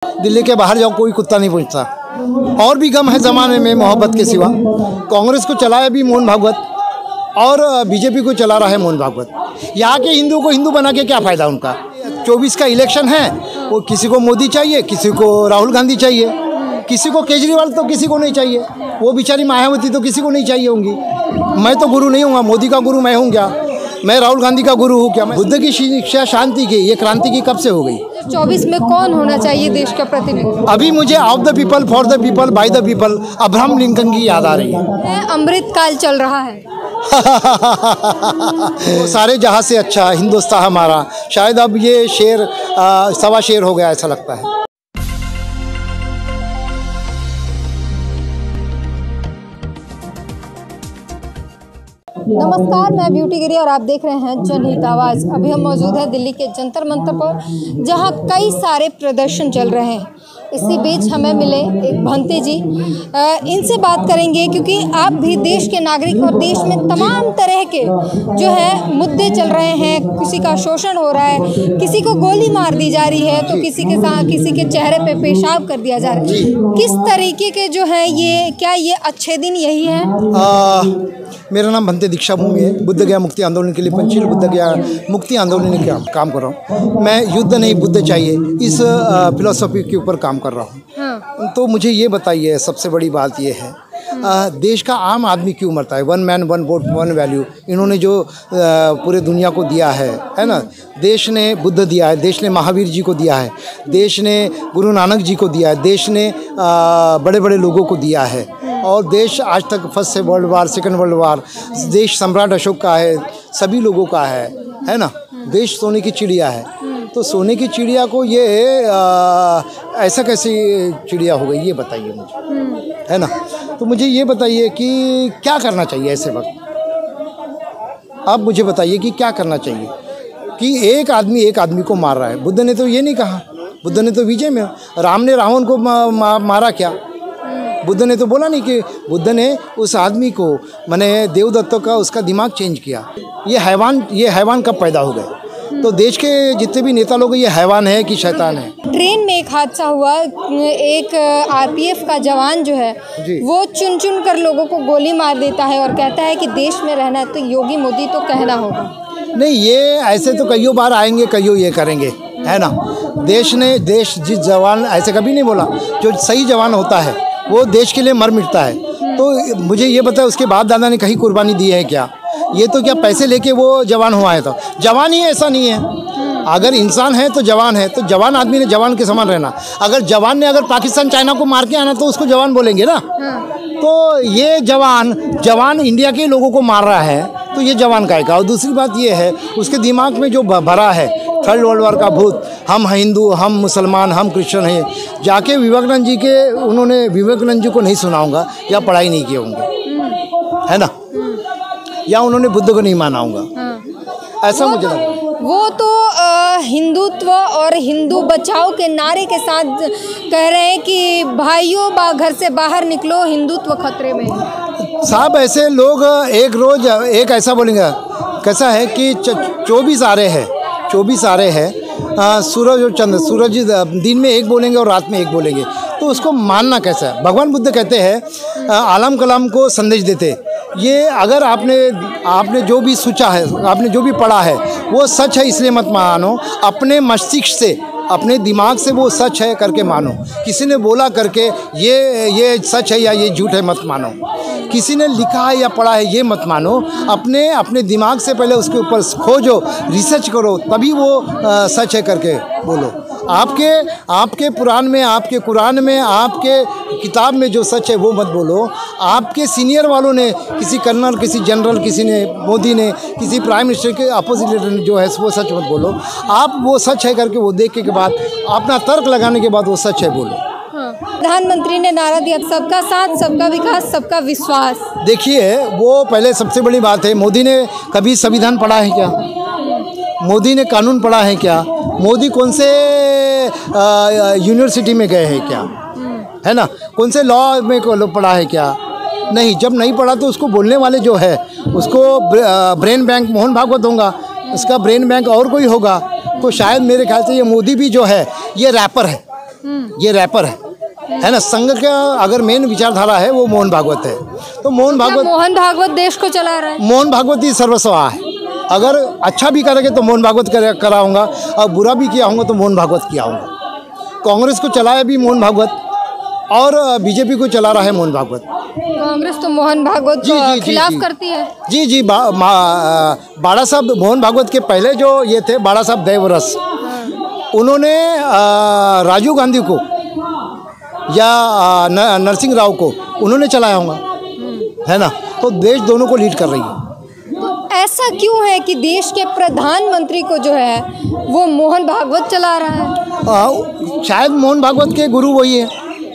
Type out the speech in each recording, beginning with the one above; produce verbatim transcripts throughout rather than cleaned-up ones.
दिल्ली के बाहर जाओ कोई कुत्ता नहीं पूछता। और भी गम है ज़माने में मोहब्बत के सिवा। कांग्रेस को चलाया भी मोहन भागवत और बीजेपी को चला रहा है मोहन भागवत। यहाँ के हिंदू को हिंदू बना के क्या फ़ायदा उनका। चौबीस का इलेक्शन है, वो किसी को मोदी चाहिए, किसी को राहुल गांधी चाहिए, किसी को केजरीवाल तो किसी को नहीं चाहिए, वो बेचारी मायावती तो किसी को नहीं चाहिए होंगी। मैं तो गुरु नहीं हूँगा, मोदी का गुरु मैं हूँ क्या, मैं राहुल गांधी का गुरु हूँ क्या। मैं बुद्ध की शिक्षा शांति की, ये क्रांति की कब से हो गई। चौबीस में कौन होना चाहिए देश का प्रतिनिधि? अभी मुझे of the people, for the people, by the people Abraham Lincoln की याद आ रही है। अमृत काल चल रहा है। वो सारे जहाँ से अच्छा हिंदुस्तान हमारा, शायद अब ये शेर आ, सवा शेर हो गया ऐसा लगता है। नमस्कार, मैं ब्यूटी गिरी और आप देख रहे हैं जनहित आवाज़। अभी हम मौजूद हैं दिल्ली के जंतर मंतर पर, जहां कई सारे प्रदर्शन चल रहे हैं। इसी बीच हमें मिले एक भंते जी, इनसे बात करेंगे क्योंकि आप भी देश के नागरिक और देश में तमाम तरह के जो है मुद्दे चल रहे हैं। किसी का शोषण हो रहा है, किसी को गोली मार दी जा रही है, तो किसी के साथ किसी के चेहरे पे पेशाब कर दिया जा रहा है। किस तरीके के जो है ये, क्या ये अच्छे दिन यही है? आ, मेरा नाम भंते दीक्षा भूमि है। बुद्ध गया मुक्ति आंदोलन के लिए पंचशील बुद्ध गया मुक्ति आंदोलन के काम कर रहा हूँ। मैं युद्ध नहीं बुद्ध चाहिए इस फिलॉसफी के ऊपर काम कर रहा हूँ। हाँ। तो मुझे ये बताइए, सबसे बड़ी बात ये है, आ, देश का आम आदमी क्यों मरता है। One man one vote one value इन्होंने जो आ, पूरे दुनिया को दिया है है ना। देश ने बुद्ध दिया है, देश ने महावीर जी को दिया है, देश ने गुरु नानक जी को दिया है, देश ने आ, बड़े बड़े लोगों को दिया है। और देश आज तक फर्स्ट से world war, second world war, देश सम्राट अशोक का है, सभी लोगों का है है ना। देश सोने की चिड़िया है, तो सोने की चिड़िया को ये आ, ऐसा कैसी चिड़िया हो गई, ये बताइए मुझे, है ना। तो मुझे ये बताइए कि क्या करना चाहिए ऐसे वक्त। आप मुझे बताइए कि क्या करना चाहिए कि एक आदमी एक आदमी को मार रहा है। बुद्ध ने तो ये नहीं कहा, बुद्ध ने तो विजय में, राम ने रावण को मा, मा, मारा क्या। बुद्ध ने तो बोला नहीं कि बुद्ध ने उस आदमी को, माने देवदत्त का, उसका दिमाग चेंज किया। ये हैवान ये हैवान कब पैदा हो गए। तो देश के जितने भी नेता लोग, ये हैवान है कि शैतान है। ट्रेन में एक हादसा हुआ, एक आरपीएफ का जवान जो है वो चुन चुन कर लोगों को गोली मार देता है और कहता है कि देश में रहना है तो योगी मोदी तो कहना होगा। नहीं, ये ऐसे तो कईयों बार आएंगे, कईयों ये करेंगे, है ना। देश ने देश जिस जवान, ऐसे कभी नहीं बोला, जो सही जवान होता है वो देश के लिए मर मिटता है। तो मुझे ये बताया, उसके बाप दादा ने कहीं कुर्बानी दी है क्या। ये तो क्या पैसे लेके वो जवान हुआ है। तो जवान ही ऐसा नहीं है। अगर इंसान है तो जवान है, तो जवान आदमी ने जवान के समान रहना। अगर जवान ने अगर पाकिस्तान चाइना को मार के आना तो उसको जवान बोलेंगे ना। तो ये जवान जवान इंडिया के लोगों को मार रहा है, तो ये जवान का है। और दूसरी बात ये है, उसके दिमाग में जो भरा है थर्ड वर्ल्ड वार का भूत, हम हिंदू, हम मुसलमान, हम क्रिश्चियन हैं। जाके विवेकानंद जी के, उन्होंने विवेकानंद जी को नहीं सुनाऊंगा या पढ़ाई नहीं किए होंगे, है ना, या उन्होंने बुद्ध को नहीं माना होगा, ऐसा मुझे लगता है। वो तो आ, हिंदुत्व और हिंदू बचाओ के नारे के साथ कह रहे हैं कि भाइयों बा घर से बाहर निकलो, हिंदुत्व खतरे में है। साहब ऐसे लोग एक रोज एक ऐसा बोलेंगे, कैसा है कि चौबीस आ रहे हैं, चौबीस आ रहे हैं, सूरज और चंद्र, सूरज दिन में एक बोलेंगे और रात में एक बोलेंगे, तो उसको मानना कैसा है। भगवान बुद्ध कहते हैं, आलम कलाम को संदेश देते, ये अगर आपने आपने जो भी सोचा है, आपने जो भी पढ़ा है वो सच है इसलिए मत मानो, अपने मस्तिष्क से, अपने दिमाग से वो सच है करके मानो। किसी ने बोला करके ये ये सच है या ये झूठ है मत मानो। किसी ने लिखा है या पढ़ा है ये मत मानो। अपने अपने दिमाग से पहले उसके ऊपर खोजो, रिसर्च करो, तभी वो आ, सच है करके बोलो। आपके आपके पुराण में, आपके कुरान में, आपके किताब में जो सच है वो मत बोलो। आपके सीनियर वालों ने, किसी कर्नल, किसी जनरल, किसी ने, मोदी ने, किसी प्राइम मिनिस्टर के अपोजिट जो है वो सच मत बोलो। आप वो सच है करके वो देख के बाद अपना तर्क लगाने के बाद वो सच है बोलो। प्रधानमंत्री ने नारा दिया, सबका साथ, सबका विकास, सबका विश्वास। देखिए, वो पहले सबसे बड़ी बात है, मोदी ने कभी संविधान पढ़ा है क्या। मोदी ने कानून पढ़ा है क्या। मोदी कौन से यूनिवर्सिटी में गए हैं क्या, है ना, कौन से लॉ में पढ़ा है क्या। नहीं, जब नहीं पढ़ा तो उसको बोलने वाले जो है उसको ब्रेन बैंक मोहन भागवत होगा, उसका ब्रेन बैंक और कोई होगा। तो शायद मेरे ख्याल से ये मोदी भी जो है ये रैपर है, ये रैपर है, है ना। संघ का अगर मेन विचारधारा है वो मोहन भागवत है। तो मोहन भागवत मोहन भागवत देश को चला रहा है। मोहन भागवत ही सर्वस्वा है। अगर अच्छा भी करेंगे तो मोहन भागवत कर, कराऊंगा, और बुरा भी किया होगा तो मोहन भागवत किया होगा। कांग्रेस को चलाया भी मोहन भागवत और बीजेपी को चला रहा है मोहन भागवत। कांग्रेस तो मोहन भागवत जी, जी, खिलाफ जी, करती है। जी जी बा, बाड़ा साहब मोहन भागवत के पहले जो ये थे बाड़ा साहब देवरस, उन्होंने राजीव गांधी को या नरसिंह राव को उन्होंने चलाया होगा, है ना। तो देश दोनों को लीड कर रही है। तो ऐसा क्यों है कि देश के प्रधानमंत्री को जो है वो मोहन भागवत चला रहा है? आ, शायद मोहन भागवत के गुरु वही है।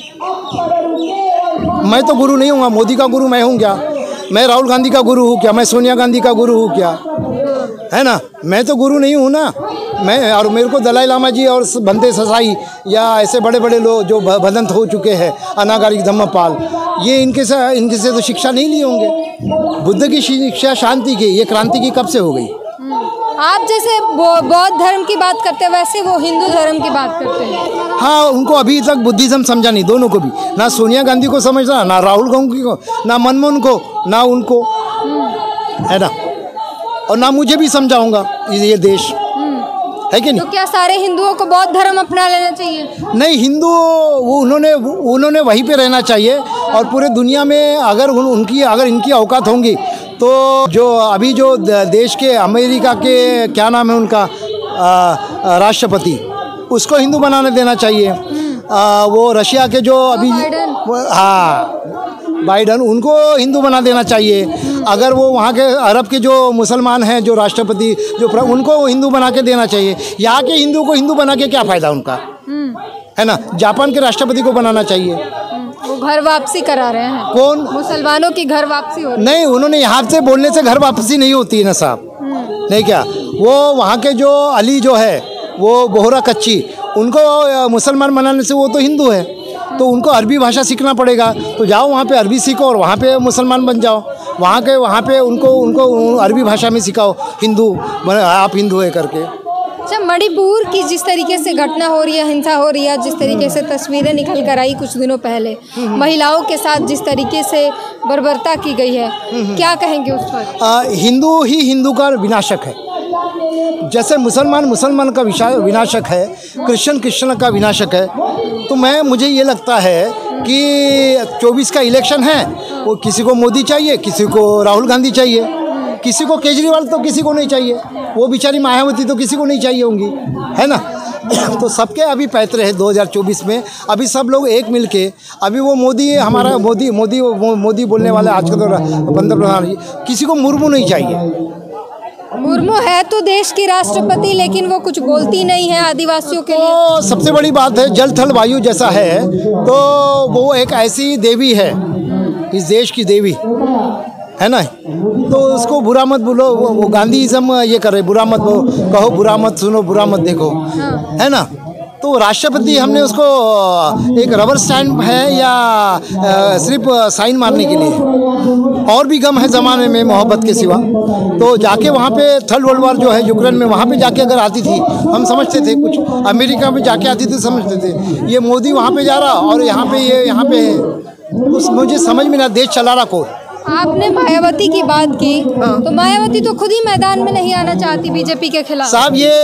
मैं तो गुरु नहीं हूँ, मोदी का गुरु मैं हूँ क्या? मैं राहुल गांधी का गुरु हूँ क्या? मैं सोनिया गांधी का गुरु हूँ क्या? है ना, मैं तो गुरु नहीं हूँ ना। मैं और मेरे को दलाई लामा जी और बंदे ससाई या ऐसे बड़े बड़े लोग जो भदंत हो चुके हैं, अनागारिक धम्मपाल, ये इनके से इनके से तो शिक्षा नहीं लिए होंगे। बुद्ध की शिक्षा शांति की, ये क्रांति की कब से हो गई? आप जैसे बौद्ध धर्म की बात करते हैं वैसे वो हिंदू धर्म की बात करते हैं। हाँ, उनको अभी तक बुद्धिज्म समझा नहीं, दोनों को भी, ना सोनिया गांधी को समझना, ना राहुल गांधी को, ना मनमोहन को, ना उनको, है ना। और ना मुझे भी समझाऊंगा ये देश, है कि नहीं। तो क्या सारे हिंदुओं को बौद्ध धर्म अपना लेना चाहिए? नहीं, हिंदू वो उन्होंने उन्होंने वहीं पे रहना चाहिए। और पूरे दुनिया में अगर उन, उनकी अगर इनकी औकात होंगी तो जो अभी जो देश के अमेरिका के क्या नाम है उनका राष्ट्रपति, उसको हिंदू बनाने देना चाहिए। आ, वो रशिया के जो अभी हाँ बाइडन, उनको हिंदू बना देना चाहिए। अगर वो वहाँ के अरब के जो मुसलमान हैं जो राष्ट्रपति जो प्र, उनको हिंदू बना के देना चाहिए। यहाँ के हिंदू को हिंदू बना के क्या फ़ायदा उनका, है ना। जापान के राष्ट्रपति को बनाना चाहिए। वो घर वापसी करा रहे हैं। कौन? मुसलमानों की घर वापसी हो रही है। नहीं, उन्होंने यहाँ से बोलने से घर वापसी नहीं होती है ना साहब। नहीं क्या, वो वहाँ के जो अली जो है वो बोहरा कच्ची, उनको मुसलमान बनाने से वो तो हिंदू है, तो उनको अरबी भाषा सीखना पड़ेगा। तो जाओ वहाँ पे अरबी सीखो और वहाँ पे मुसलमान बन जाओ। वहाँ के वहाँ पे उनको उनको अरबी भाषा में सिखाओ हिंदू, आप हिंदू है करके। अच्छा, मणिपुर की जिस तरीके से घटना हो रही है, हिंसा हो रही है, जिस तरीके से तस्वीरें निकल कर आई कुछ दिनों पहले, महिलाओं के साथ जिस तरीके से बर्बरता की गई है, क्या कहेंगे उस पर? हिंदू ही हिंदू का विनाशक है। जैसे मुसलमान मुसलमान का विनाशक है, क्रिश्चियन क्रिश्चियन का विनाशक है। तो मैं मुझे ये लगता है कि चौबीस का इलेक्शन है, वो किसी को मोदी चाहिए, किसी को राहुल गांधी चाहिए, किसी को केजरीवाल तो किसी को नहीं चाहिए, वो बेचारी मायावती तो किसी को नहीं चाहिए होंगी, है ना। तो सबके अभी पैतरे हैं दो हज़ार चौबीस में। अभी सब लोग एक मिलके, अभी वो मोदी हमारा मोदी मोदी मोदी बोलने वाले आज का तो पंत प्रधान, किसी को मुर्मू नहीं चाहिए। मुर्मू है तो देश की राष्ट्रपति, लेकिन वो कुछ बोलती नहीं है आदिवासियों के लिए। तो सबसे बड़ी बात है, जल थल वायु जैसा है, तो वो एक ऐसी देवी है, इस देश की देवी, है ना। तो उसको बुरा मत बोलो, वो गांधीइज्म ये कर रहे, बुरा मत कहो, बुरा मत सुनो, बुरा मत देखो, है ना। तो राष्ट्रपति हमने उसको एक रबर स्टैम्प है या सिर्फ साइन मारने के लिए, और भी गम है ज़माने में मोहब्बत के सिवा। तो जाके वहाँ पे थर्ड वर्ल्ड वार जो है यूक्रेन में, वहाँ पे जाके अगर आती थी हम समझते थे, कुछ अमेरिका में जाके आती थी समझते थे, ये मोदी वहाँ पे जा रहा और यहाँ पे ये यहाँ पे है, उस मुझे समझ में ना देश चला रहा कौन। आपने मायावती की बात की, हाँ। तो मायावती तो खुद ही मैदान में नहीं आना चाहती बीजेपी के खिलाफ। साहब ये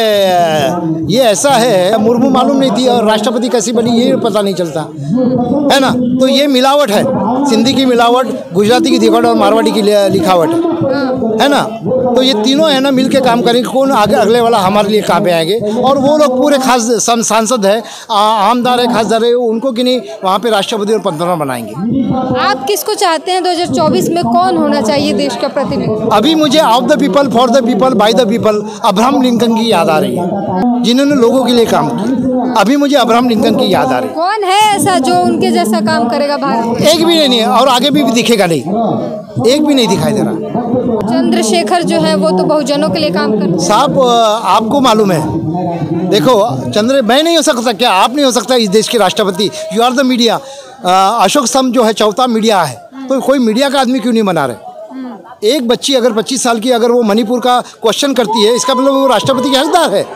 ये ऐसा है, मुर्मू मालूम नहीं थी और राष्ट्रपति कैसी बनी ये पता नहीं चलता, है ना। तो ये मिलावट है, सिंधी की मिलावट, गुजराती की दिखावट और मारवाड़ी की लिखावट है, हाँ। है ना। तो ये तीनों है ना मिल के काम करेंगे, कौन आगे अगले वाला हमारे लिए कहाँ पे आएंगे। और वो लोग पूरे खास सांसद है, आमदार है, खासदार है, उनको कि नहीं वहाँ पे राष्ट्रपति और पंतप्रधान बनाएंगे। आप किसको चाहते हैं दो हज़ार चौबीस में, कौन होना चाहिए देश का प्रतिनिधि? अभी मुझे of the people, for the people, by the people Abraham Lincoln की याद आ रही है, जिन्होंने लोगों के लिए काम किया। अभी मुझे अब्राहम लिंकन की याद आ रही है। कौन है ऐसा जो उनके जैसा काम करेगा भारत? एक भी नहीं है और आगे भी, भी दिखेगा नहीं, एक भी नहीं दिखाई दे रहा। चंद्रशेखर जो है वो तो बहुजनों के लिए काम करते हैं। साहब आपको मालूम है, देखो चंद्र मैं नहीं हो सकता क्या, आप नहीं हो सकता इस देश के राष्ट्रपति, you are the media. Ashok स्तंभ जो है चौथा मीडिया है, तो कोई मीडिया का आदमी क्यों नहीं बना रहे। एक बच्ची अगर पच्चीस साल की अगर वो मणिपुर का क्वेश्चन करती है, इसका मतलब वो राष्ट्रपति की हकदार है।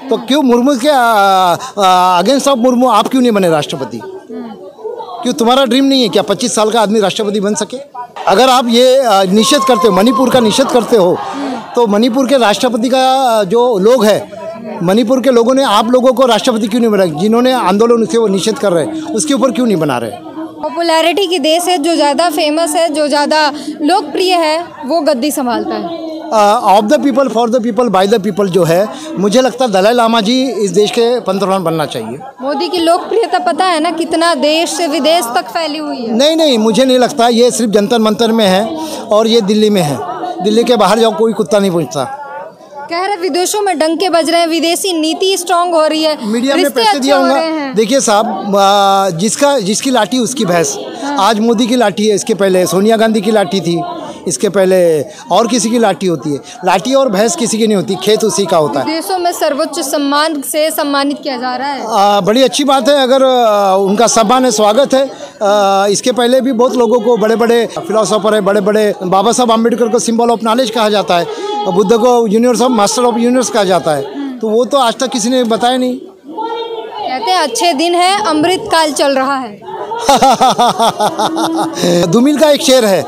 तो क्यों मुर्मू के अगेंस्ट ऑफ मुर्मू आप क्यों नहीं बने राष्ट्रपति? क्यों तुम्हारा ड्रीम नहीं है क्या पच्चीस साल का आदमी राष्ट्रपति बन सके? अगर आप ये अ, निषेध करते हो, मणिपुर का निषेध करते हो, तो मणिपुर के राष्ट्रपति का जो लोग है, मणिपुर के लोगों ने आप लोगों को राष्ट्रपति क्यों नहीं बनाया? जिन्होंने आंदोलन से वो निषेध कर रहे हैं उसके ऊपर क्यों नहीं बना रहे? पॉपुलैरिटी की देश है, जो ज़्यादा फेमस है, जो ज़्यादा लोकप्रिय है, वो गद्दी संभालता है। Of the people for the people by the people जो है, मुझे लगता है दलाई लामा जी इस देश के पंतप्रधान बनना चाहिए। मोदी की लोकप्रियता पता है ना कितना देश से विदेश तक फैली हुई है। नहीं नहीं, मुझे नहीं लगता। ये सिर्फ जंतर मंतर में है और ये दिल्ली में है। दिल्ली के बाहर जाओ कोई कुत्ता नहीं पूछता। कह रहे विदेशों में डंके बज रहे हैं, विदेशी नीति स्ट्रांग हो रही है, मीडिया में रिश्ते पैसे अच्छे दिया हो होगा। रहे हैं। देखिए साहब, आ, जिसका जिसकी लाठी उसकी भैंस। आज मोदी की लाठी है, इसके पहले सोनिया गांधी की लाठी थी, इसके पहले और किसी की लाठी होती है। लाठी और भैंस किसी की नहीं होती, खेत उसी का होता है। देशों में सर्वोच्च सम्मान से सम्मानित किया जा रहा है। आ, बड़ी अच्छी बात है, अगर आ, उनका सम्मान है, स्वागत है। आ, इसके पहले भी बहुत लोगों को, बड़े बड़े फिलोसोफर है, बड़े बड़े, बाबा साहब आम्बेडकर को सिंबल ऑफ नॉलेज कहा जाता है, बुद्ध को universe of master of universe कहा जाता है। तो वो तो आज तक किसी ने बताया नहीं। कहते हैं अच्छे दिन है, अमृत काल चल रहा है। धूमिल का एक शेर है,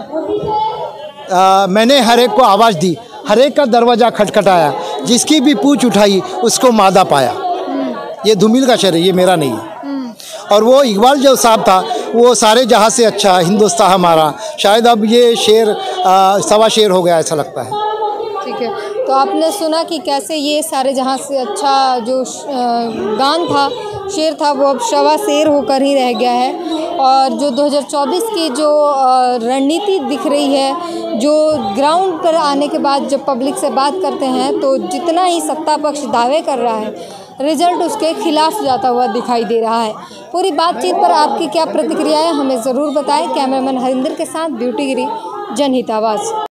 आ, मैंने हर एक को आवाज़ दी, हर एक का दरवाज़ा खटखटाया, जिसकी भी पूछ उठाई उसको मादा पाया। ये धूमिल का शेर है, ये मेरा नहीं है। और वो इकबाल जो साहब था, वो सारे जहाँ से अच्छा हिंदुस्तान हमारा, शायद अब ये शेर आ, सवा शेर हो गया, ऐसा लगता है। ठीक है, तो आपने सुना कि कैसे ये सारे जहाँ से अच्छा जो गान था, शेर था, वो अब शवा शेर होकर ही रह गया है। और जो दो हज़ार चौबीस की जो रणनीति दिख रही है, जो ग्राउंड पर आने के बाद जब पब्लिक से बात करते हैं, तो जितना ही सत्ता पक्ष दावे कर रहा है, रिजल्ट उसके खिलाफ जाता हुआ दिखाई दे रहा है। पूरी बातचीत पर आपकी क्या प्रतिक्रिया है, हमें ज़रूर बताएं। कैमरामैन हरिंदर के साथ ब्यूटी गिरी, जनहित आवाज़।